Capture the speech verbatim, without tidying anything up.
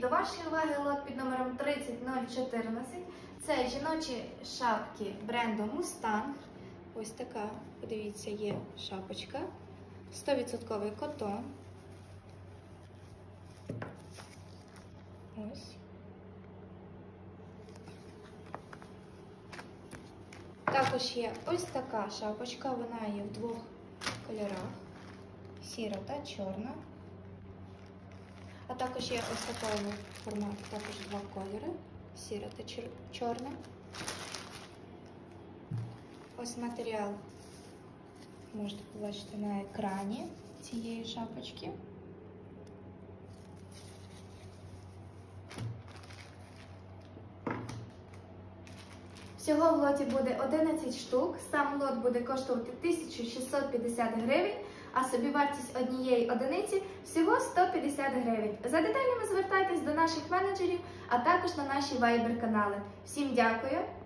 до вашої уваги лот під номером тридцять нуль чотирнадцять. Це жіночі шапки бренду Mustang. Ось така, подивіться, є шапочка. сто відсотків котон. Ось. Також є ось така шапочка, вона є в двох кольорах, сіра та чорна. А також є ось такого формату, також два кольори, сіра та чорна. Ось матеріал можете побачити на екрані цієї шапочки. Всього в лоті буде одинадцять штук, сам лот буде коштувати тисячу шістсот п'ятдесят гривень, а собівартість однієї одиниці всього сто п'ятдесят гривень. За деталями звертайтесь до наших менеджерів, а також на наші вайбер-канали. Всім дякую!